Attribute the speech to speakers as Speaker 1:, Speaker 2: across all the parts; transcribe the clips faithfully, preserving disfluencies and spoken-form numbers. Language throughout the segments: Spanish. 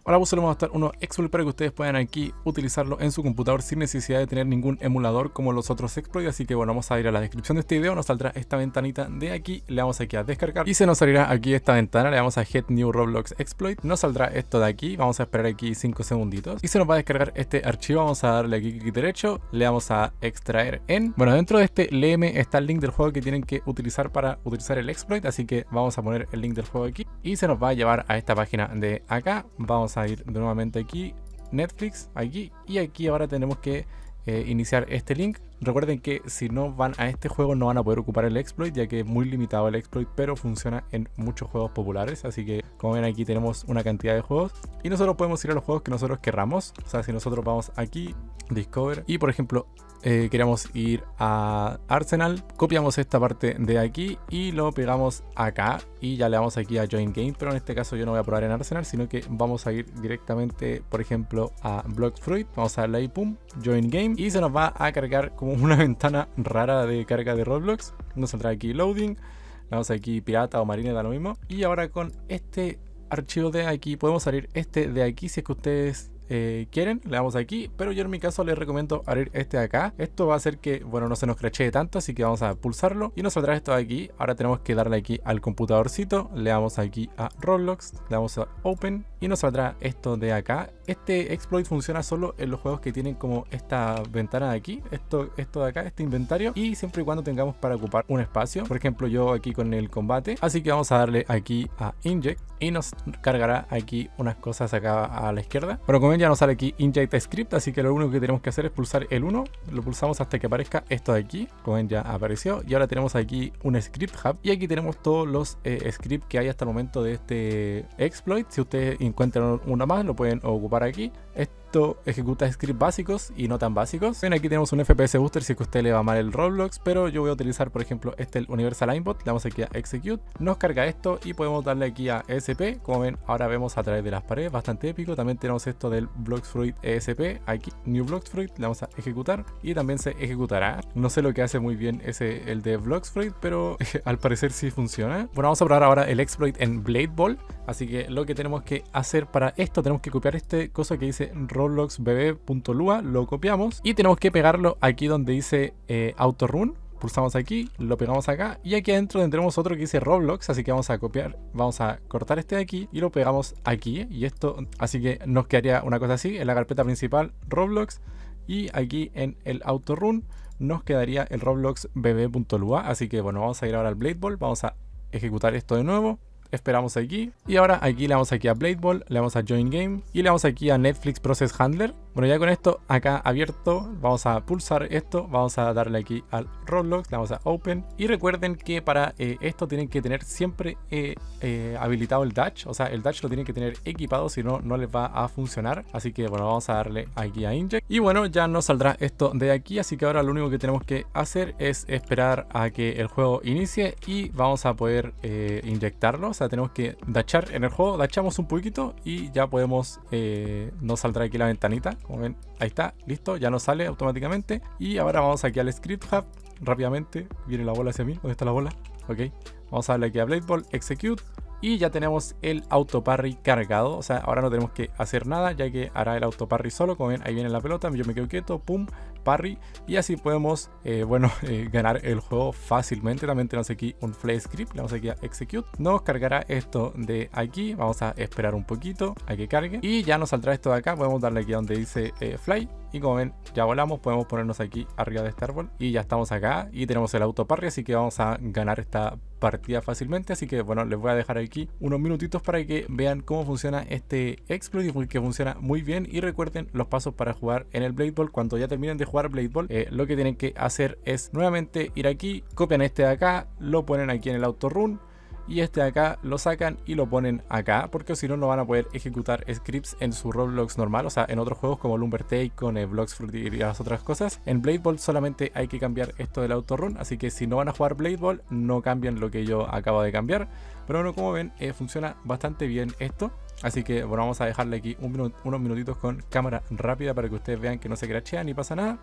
Speaker 1: Ahora pues le vamos a mostrar unos exploits para que ustedes puedan aquí utilizarlo en su computador sin necesidad de tener ningún emulador como los otros exploits. Así que bueno, vamos a ir a la descripción de este video, nos saldrá esta ventanita de aquí, le damos aquí a descargar y se nos salirá aquí esta ventana, le damos a Get New Roblox Exploit, nos saldrá esto de aquí, vamos a esperar aquí cinco segunditos y se nos va a descargar este archivo. Vamos a darle aquí clic derecho, le vamos a extraer en, bueno, dentro de este L M está el link del juego que tienen que utilizar para utilizar el exploit, así que vamos a poner el link del juego aquí y se nos va a llevar a esta página de acá. Vamos a ir de nuevamente aquí, Netflix, aquí, y aquí ahora tenemos que eh, iniciar este link. Recuerden que si no van a este juego no van a poder ocupar el exploit, ya que es muy limitado el exploit, pero funciona en muchos juegos populares. Así que como ven aquí tenemos una cantidad de juegos y nosotros podemos ir a los juegos que nosotros querramos. O sea, si nosotros vamos aquí, Discover, y por ejemplo eh, queremos ir a Arsenal, copiamos esta parte de aquí y lo pegamos acá y ya le damos aquí a Join Game, pero en este caso yo no voy a probar en Arsenal, sino que vamos a ir directamente, por ejemplo, a Bloxfruit. Vamos a darle ahí, pum, Join Game, y se nos va a cargar como una ventana rara de carga de Roblox. Nos saldrá aquí Loading, le damos aquí Pirata o Marine, da lo mismo. Y ahora con este archivo de aquí podemos abrir este de aquí si es que ustedes Eh, quieren, le damos aquí, pero yo en mi caso les recomiendo abrir este de acá. Esto va a hacer que, bueno, no se nos crashee tanto, así que vamos a pulsarlo y nos saldrá esto de aquí. Ahora tenemos que darle aquí al computadorcito, le damos aquí a Roblox, le damos a Open y nos saldrá esto de acá. Este exploit funciona solo en los juegos que tienen como esta ventana de aquí, esto, esto de acá, este inventario, y siempre y cuando tengamos para ocupar un espacio. Por ejemplo, yo aquí con el combate, así que vamos a darle aquí a Inject y nos cargará aquí unas cosas acá a la izquierda. Bueno, como ven, ya nos sale aquí Inject Script, así que lo único que tenemos que hacer es pulsar el uno, lo pulsamos hasta que aparezca esto de aquí. Como ven, ya apareció y ahora tenemos aquí un Script Hub y aquí tenemos todos los eh, scripts que hay hasta el momento de este exploit. Si ustedes encuentran uno más, lo pueden ocupar aquí. Esto ejecuta scripts básicos y no tan básicos. Ven, aquí tenemos un F P S Booster si es que a usted le va mal el Roblox, pero yo voy a utilizar, por ejemplo, este, el Universal Aimbot. Le damos aquí a Execute, nos carga esto y podemos darle aquí a E S P. Como ven, ahora vemos a través de las paredes, bastante épico. También tenemos esto del Bloxfruit E S P, aquí New Bloxfruit, le vamos a ejecutar y también se ejecutará. No sé lo que hace muy bien ese, el de Bloxfruit, pero al parecer sí funciona. Bueno, vamos a probar ahora el exploit en Blade Ball. Así que lo que tenemos que hacer para esto, tenemos que copiar este cosa que dice robloxbb.lua, lo copiamos y tenemos que pegarlo aquí donde dice eh, autorun. Pulsamos aquí, lo pegamos acá y aquí adentro tendremos otro que dice Roblox, así que vamos a copiar, vamos a cortar este de aquí y lo pegamos aquí, y esto, así que nos quedaría una cosa así, en la carpeta principal Roblox, y aquí en el autorun nos quedaría el robloxbb.lua. Así que bueno, vamos a ir ahora al Blade Ball, vamos a ejecutar esto de nuevo. Esperamos aquí y ahora aquí le damos aquí a Blade Ball, le damos a Join Game y le damos aquí a Netflix Process Handler. Bueno, ya con esto acá abierto, vamos a pulsar esto, vamos a darle aquí al Roblox, le damos a Open y recuerden que para eh, esto tienen que tener siempre eh, eh, habilitado el Dash, o sea, el Dash lo tienen que tener equipado, si no, no les va a funcionar. Así que bueno, vamos a darle aquí a Inject y bueno, ya nos saldrá esto de aquí, así que ahora lo único que tenemos que hacer es esperar a que el juego inicie y vamos a poder eh, inyectarlo. O sea, tenemos que dachar en el juego, dachamos un poquito y ya podemos, eh, nos saldrá aquí la ventanita, como ven, ahí está, listo, ya nos sale automáticamente. Y ahora vamos aquí al Script Hub, rápidamente, viene la bola hacia mí, ¿dónde está la bola? Ok, vamos a darle aquí a Blade Ball, Execute. Y ya tenemos el auto parry cargado, o sea, ahora no tenemos que hacer nada, ya que hará el auto parry solo. Como ven, ahí viene la pelota, yo me quedo quieto, pum, parry, y así podemos, eh, bueno, eh, ganar el juego fácilmente. También tenemos aquí un fly script, le damos aquí a Execute, nos cargará esto de aquí, vamos a esperar un poquito a que cargue, y ya nos saldrá esto de acá, podemos darle aquí donde dice eh, fly, y como ven, ya volamos, podemos ponernos aquí arriba de este árbol, y ya estamos acá, y tenemos el auto parry, así que vamos a ganar esta partida fácilmente. Así que bueno, les voy a dejar aquí unos minutitos para que vean cómo funciona este exploit, que funciona muy bien. Y recuerden los pasos para jugar en el Blade Ball. Cuando ya terminen de jugar Blade Ball, eh, lo que tienen que hacer es nuevamente ir aquí, copian este de acá, lo ponen aquí en el autorun, y este de acá lo sacan y lo ponen acá, porque si no, no van a poder ejecutar scripts en su Roblox normal. O sea, en otros juegos como Lumber Tycoon, eh, Bloxfruit y las otras cosas. En Blade Ball solamente hay que cambiar esto del autorun, así que si no van a jugar Blade Ball, no cambian lo que yo acabo de cambiar. Pero bueno, como ven, eh, funciona bastante bien esto. Así que bueno, vamos a dejarle aquí un minu unos minutitos con cámara rápida para que ustedes vean que no se crashea ni pasa nada.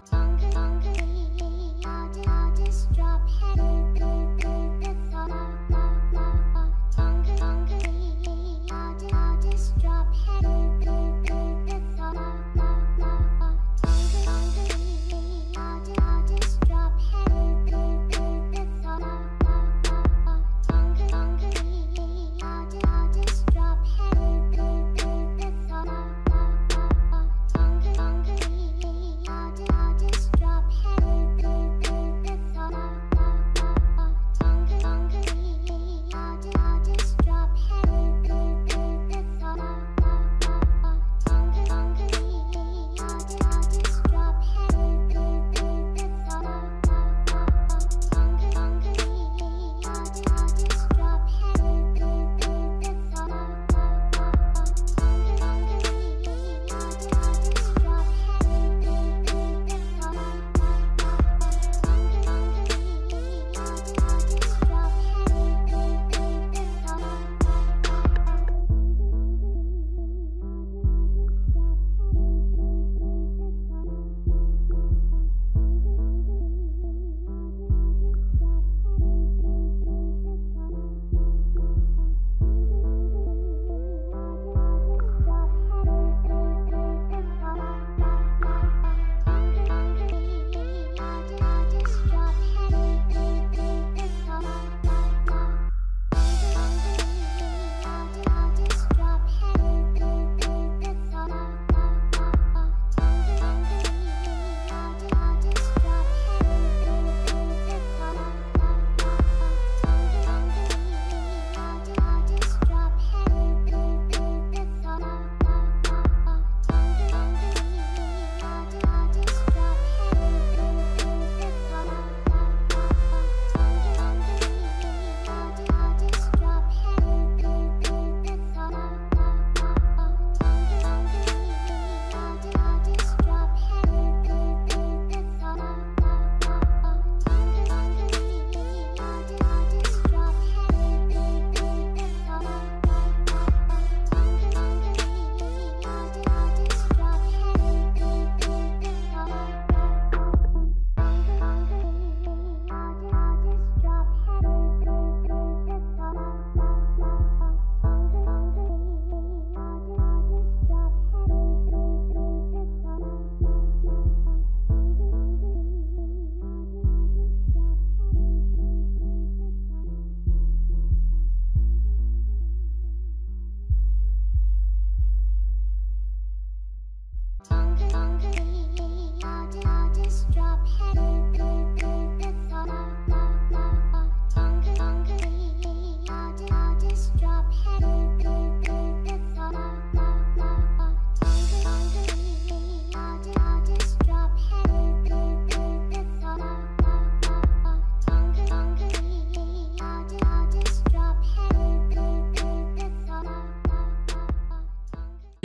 Speaker 2: Drop head.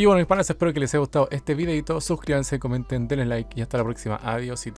Speaker 1: Y bueno, mis panas, espero que les haya gustado este videito. Suscríbanse, comenten, denle like y hasta la próxima. Adiós.